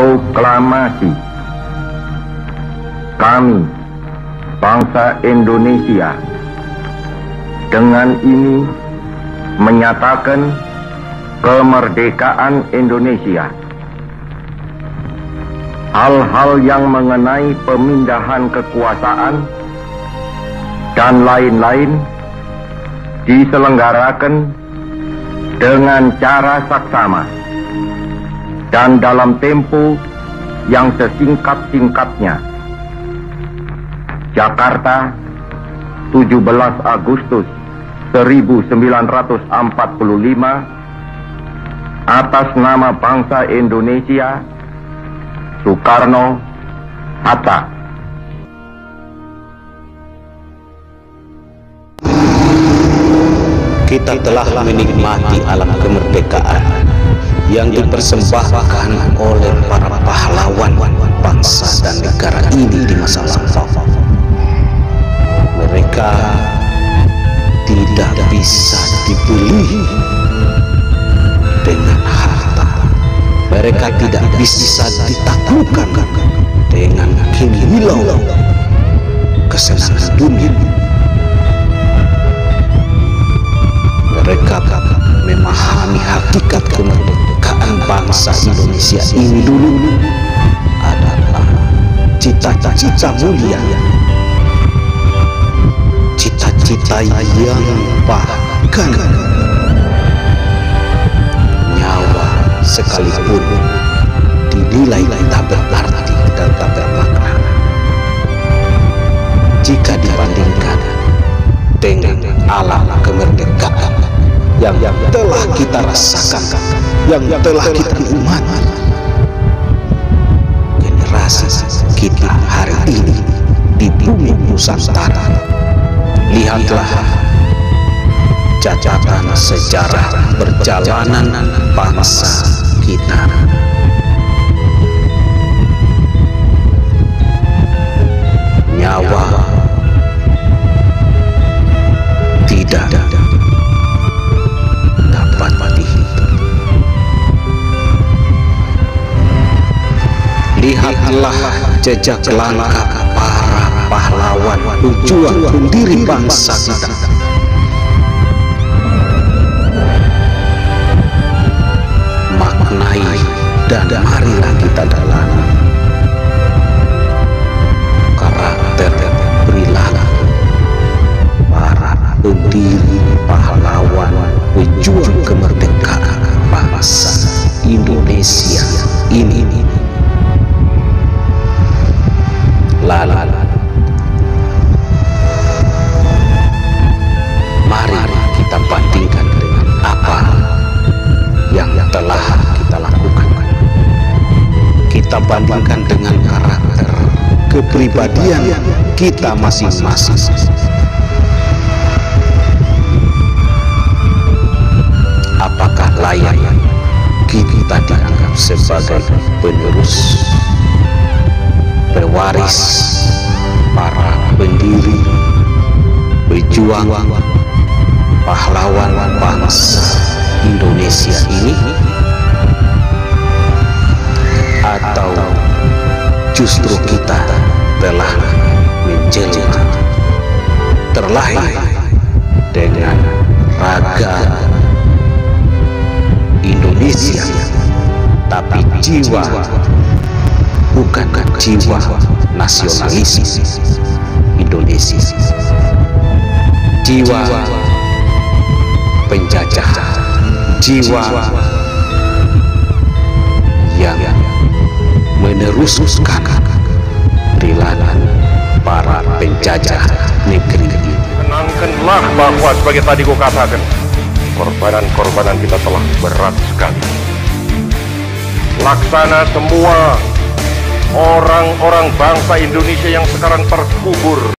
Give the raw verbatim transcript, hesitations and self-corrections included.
Proklamasi. Kami, bangsa Indonesia, dengan ini menyatakan kemerdekaan Indonesia. Hal-hal yang mengenai pemindahan kekuasaan dan lain-lain diselenggarakan dengan cara saksama dan dalam tempo yang sesingkat-singkatnya. Jakarta, tujuh belas Agustus seribu sembilan ratus empat puluh lima, atas nama bangsa Indonesia, Soekarno-Hatta. Kita telah menikmati alam kemerdekaan yang dipersembahkan oleh para pahlawan bangsa dan negara ini di masa lampau. Mereka tidak bisa dibeli dengan harta. Mereka tidak bisa ditaklukkan dengan kilau kesenangan dunia. Mereka memahami hakikat kemerdekaan bangsa Indonesia ini dulu adalah cita-cita mulia, cita-cita yang bahkan nyawa sekalipun dinilai tak berarti dan tak bermakna jika dibandingkan dengan alam kemerdekaan yang telah kita rasakan, yang telah kita nikmati. Generasi kita hari ini di bumi Nusantara, lihatlah catatan sejarah perjalanan bangsa kita. Nyawa tidak dapat dihitung. Lihatlah jejak langkah para pahlawan pejuang pendiri bangsa kita. Maknai dan marilah kita dalami karakter perilaku para pendiri pahlawan pejuang kemerdekaan bangsa Indonesia ini. Lalu mari kita bandingkan dengan apa yang telah kita lakukan. Kita bandingkan dengan karakter kepribadian kita masing-masing. Apakah layak kita dianggap sebagai penerus, pewaris para pendiri, pejuang, pahlawan bangsa Indonesia ini? Atau justru kita telah menjelma, terlahir dengan raga Indonesia, tapi jiwa bukan jiwa nasionalis Indonesia, jiwa penjajah, jiwa yang meneruskan perilaku para penjajah negeri ini. Kenangkanlah bahwa sebagai tadi ku katakan, korbanan-korbanan kita telah berat sekali. Laksana semua orang-orang bangsa Indonesia yang sekarang terkubur